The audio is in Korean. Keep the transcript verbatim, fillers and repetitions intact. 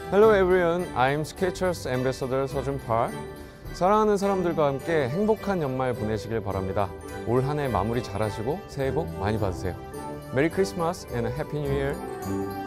Hello everyone, I'm Skechers Ambassador 서준팔. 사랑하는 사람들과 함께 행복한 연말 보내시길 바랍니다. 올 한 해 마무리 잘하시고 새해 복 많이 받으세요. 메리 크리스마스 and Happy New Year!